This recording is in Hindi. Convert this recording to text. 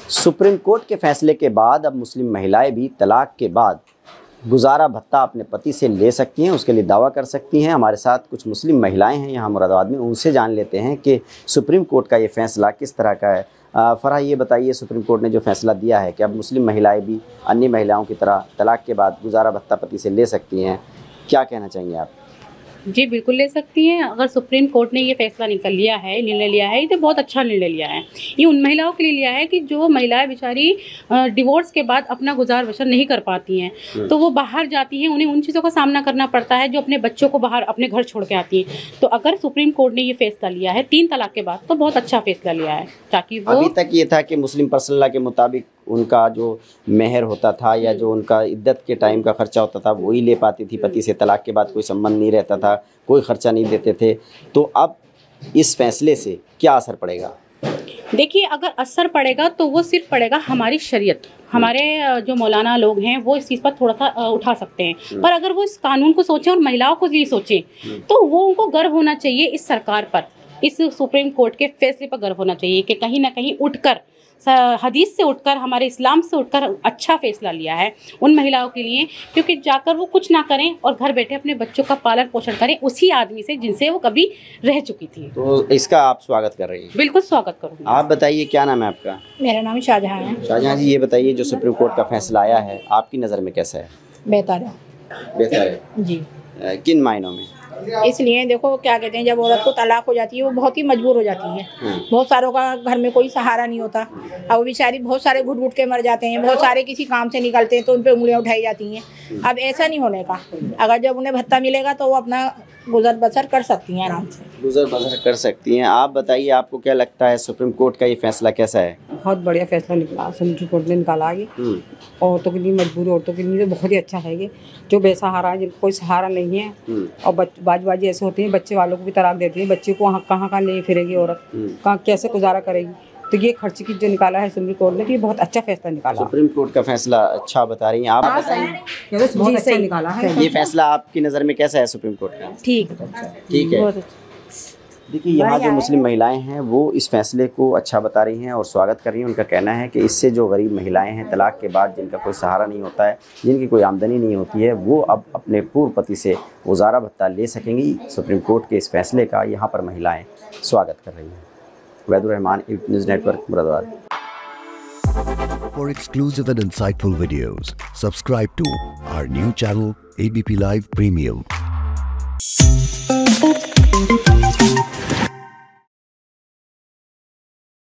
सुप्रीम कोर्ट के फैसले के बाद अब मुस्लिम महिलाएं भी तलाक के बाद गुजारा भत्ता अपने पति से ले सकती हैं, उसके लिए दावा कर सकती हैं। हमारे साथ कुछ मुस्लिम महिलाएं हैं यहाँ मुरादाबाद में, उनसे जान लेते हैं कि सुप्रीम कोर्ट का ये फ़ैसला किस तरह का है। फरहा, ये बताइए, सुप्रीम कोर्ट ने जो फ़ैसला दिया है कि अब मुस्लिम महिलाएं भी अन्य महिलाओं की तरह तलाक के बाद गुजारा भत्ता पति से ले सकती हैं, क्या कहना चाहेंगे आप? जी बिल्कुल ले सकती हैं। अगर सुप्रीम कोर्ट ने ये फैसला निर्णय लिया है, ये तो बहुत अच्छा निर्णय लिया है। ये उन महिलाओं के लिए लिया है कि जो महिलाएं बेचारी डिवोर्स के बाद अपना गुजार बसर नहीं कर पाती हैं, तो वो बाहर जाती हैं, उन्हें उन चीज़ों का सामना करना पड़ता है जो अपने बच्चों को बाहर अपने घर छोड़ के आती हैं। तो अगर सुप्रीम कोर्ट ने ये फैसला लिया है 3 तलाक के बाद, तो बहुत अच्छा फैसला लिया है, ताकि वो अभी तक ये था कि मुस्लिम पर्सनल लॉ के मुताबिक उनका जो मेहर होता था या जो उनका इद्दत के टाइम का खर्चा होता था वही ले पाती थी पति से, तलाक के बाद कोई संबंध नहीं रहता था, कोई खर्चा नहीं देते थे। तो अब इस फैसले से क्या असर पड़ेगा? देखिए, अगर असर पड़ेगा तो वो सिर्फ पड़ेगा हमारी शरीयत, हमारे जो मौलाना लोग हैं वो इस चीज़ पर थोड़ा सा उठा सकते हैं। पर अगर वो इस कानून को सोचें और महिलाओं को ये सोचें, तो वो उनको गर्व होना चाहिए इस सरकार पर, इस सुप्रीम कोर्ट के फैसले पर गर्व होना चाहिए कि कहीं ना कहीं उठकर, हदीस से उठकर, हमारे इस्लाम से उठकर अच्छा फैसला लिया है उन महिलाओं के लिए, क्योंकि जाकर वो कुछ ना करें और घर बैठे अपने बच्चों का पालन पोषण करें उसी आदमी से जिनसे वो कभी रह चुकी थी। तो इसका आप स्वागत कर रही हैं? बिल्कुल स्वागत करूँगी। आप बताइए, क्या नाम है आपका? मेरा नाम शाहजहां है। शाहजहां जी, ये बताइए, जो सुप्रीम कोर्ट का फैसला आया है आपकी नज़र में कैसा है? बेहतर है। बेहतर है जी। किन मायनों में? इसलिए देखो, क्या कहते हैं, जब औरत को तलाक हो जाती है वो बहुत ही मजबूर हो जाती है। बहुत सारों का घर में कोई सहारा नहीं होता, अब वो बेचारी बहुत सारे घुट घुट के मर जाते हैं, बहुत सारे किसी काम से निकलते हैं तो उन पर उंगलियां उठाई जाती हैं। अब ऐसा नहीं होने का, अगर जब उन्हें भत्ता मिलेगा तो वो अपना गुजर बसर कर सकती हैं, आराम से गुजर बसर कर सकती हैं। आप बताइए, आपको क्या लगता है सुप्रीम कोर्ट का ये फैसला कैसा है? बहुत बढ़िया फैसला निकला, सुप्रीम कोर्ट ने निकाला है। औरतों के लिए, मजबूर औरतों के लिए तो बहुत ही अच्छा है ये, जो बेसहारा है, जिनको कोई सहारा नहीं है। और बाजी ऐसे होती हैं, बच्चे वालों को भी तलाक देती है, बच्चे को कहाँ कहाँ ले फिरेगी औरत, कहाँ कैसे गुजारा करेगी। तो ये खर्च की जो निकाला है सुप्रीम कोर्ट ने, ये बहुत अच्छा फैसला निकाला। सुप्रीम कोर्ट का फैसला अच्छा बता रही हैं आप? बहुत अच्छा निकाला है। ये फैसला आपकी नज़र में कैसा है सुप्रीम कोर्ट का? ठीक है। देखिए, यहाँ जो मुस्लिम महिलाएं हैं वो इस फैसले को अच्छा बता रही हैं और स्वागत कर रही हैं। उनका कहना है कि इससे जो गरीब महिलाएं हैं, तलाक के बाद जिनका कोई सहारा नहीं होता है, जिनकी कोई आमदनी नहीं होती है, वो अब अपने पूर्व पति से गुजारा भत्ता ले सकेंगी। सुप्रीम कोर्ट के इस फैसले का यहाँ पर महिलाएं स्वागत कर रही हैं। Vaidur Rahman, news network, Moradabad. For exclusive and insightful videos, subscribe to our new channel ABP Live Premium.